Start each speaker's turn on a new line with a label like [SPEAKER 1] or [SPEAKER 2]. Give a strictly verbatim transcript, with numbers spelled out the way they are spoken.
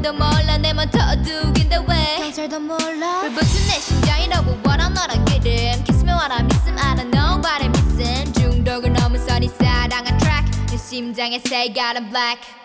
[SPEAKER 1] 아무도 몰라 내맘 터두긴데 왜
[SPEAKER 2] 경찰도 몰라
[SPEAKER 1] 불붙은 내 심장이라고 what I'm not a kidding Kiss me what I miss him I don't know what I'm missing 중독을 넘은 선이 사랑한 track 내 심장에 say got a black